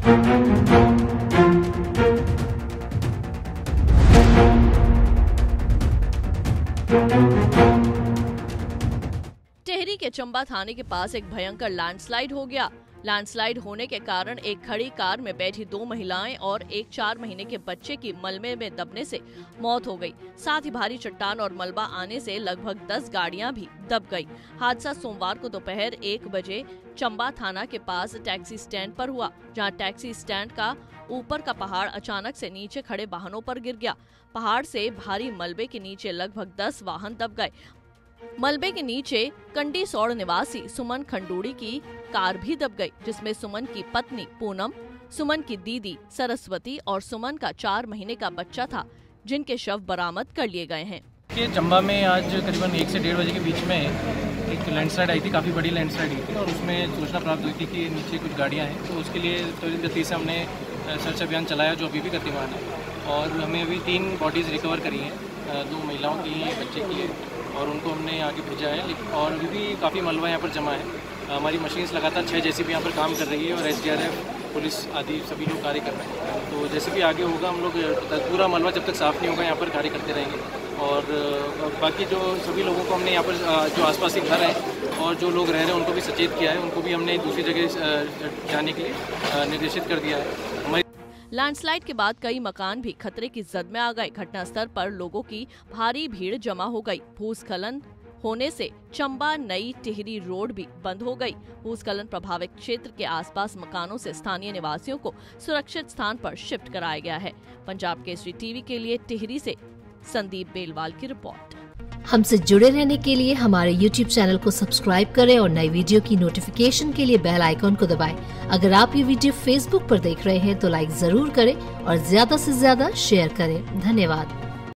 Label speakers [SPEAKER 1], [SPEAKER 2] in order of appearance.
[SPEAKER 1] टिहरी के चंबा थाने के पास एक भयंकर लैंडस्लाइड हो गया। लैंडस्लाइड होने के कारण एक खड़ी कार में बैठी 2 महिलाएं और एक 4 महीने के बच्चे की मलबे में दबने से मौत हो गई। साथ ही भारी चट्टान और मलबा आने से लगभग 10 गाड़ियां भी दब गई। हादसा सोमवार को दोपहर 1 बजे चंबा थाना के पास टैक्सी स्टैंड पर हुआ, जहां टैक्सी स्टैंड का ऊपर का पहाड़ अचानक से नीचे खड़े वाहनों पर गिर गया। पहाड़ से भारी मलबे के नीचे लगभग 10 वाहन दब गए। मलबे के नीचे कंडीसौड़ निवासी सुमन खंडूड़ी की कार भी दब गई, जिसमें सुमन की पत्नी पूनम, सुमन की दीदी सरस्वती और सुमन का 4 महीने का बच्चा था, जिनके शव बरामद कर लिए गए हैं।
[SPEAKER 2] चंबा में आज करीबन 1 से 1:30 बजे के बीच में एक लैंडस्लाइड आई थी, काफ़ी बड़ी लैंडस्लाइड आई थी और उसमें सूचना प्राप्त हुई थी कि नीचे कुछ गाड़ियाँ हैं। तो उसके लिए त्वरित गति से हमने सर्च अभियान चलाया, जो अभी भी गतिमान है। और हमें अभी 3 बॉडीज़ रिकवर करी हैं, 2 महिलाओं की, बच्चे की, और उनको हमने आगे भेजा है। और अभी भी काफ़ी मलबा यहाँ पर जमा है। हमारी मशीन्स लगातार 6 जेसीबी यहाँ पर काम कर रही है और SDRF, पुलिस आदि सभी लोग कार्य कर रहे हैं। तो जैसे भी आगे होगा, हम लोग पूरा मलबा जब तक साफ़ नहीं होगा यहाँ पर कार्य करते रहेंगे। और बाकी जो सभी लोगों को हमने यहाँ पर जो आसपास के घर हैं और जो लोग रह रहे हैं उनको भी सचेत किया है, उनको भी हमने दूसरी जगह जाने के लिए निर्देशित कर दिया है।
[SPEAKER 1] लैंडस्लाइड के बाद कई मकान भी खतरे की जद में आ गए। घटनास्थल पर लोगों की भारी भीड़ जमा हो गई। भूस्खलन होने से चंबा नई टिहरी रोड भी बंद हो गई। भूस्खलन प्रभावित क्षेत्र के आसपास मकानों से स्थानीय निवासियों को सुरक्षित स्थान पर शिफ्ट कराया गया है। पंजाब केसरी टीवी के लिए टिहरी से संदीप बेलवाल की रिपोर्ट।
[SPEAKER 3] हमसे जुड़े रहने के लिए हमारे YouTube चैनल को सब्सक्राइब करें और नई वीडियो की नोटिफिकेशन के लिए बेल आइकॉन को दबाएं। अगर आप ये वीडियो Facebook पर देख रहे हैं तो लाइक जरूर करें और ज्यादा से ज्यादा शेयर करें। धन्यवाद।